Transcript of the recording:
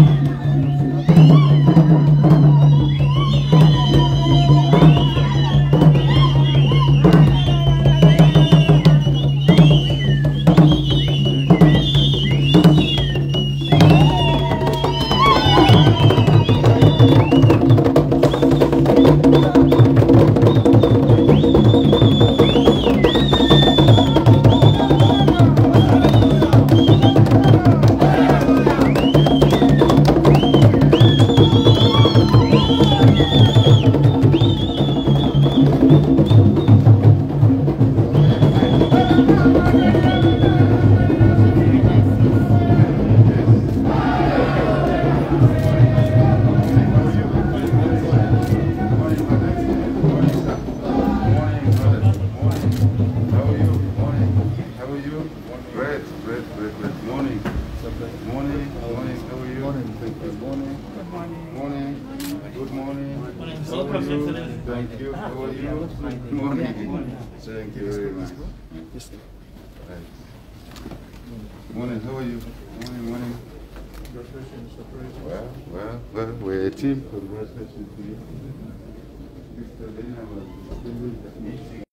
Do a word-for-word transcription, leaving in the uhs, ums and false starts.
Thank you. How are you? Good morning. Thank you very much. Right. Morning. How are you? Morning. Morning. Well, well, well. We're a team. Congratulations to you.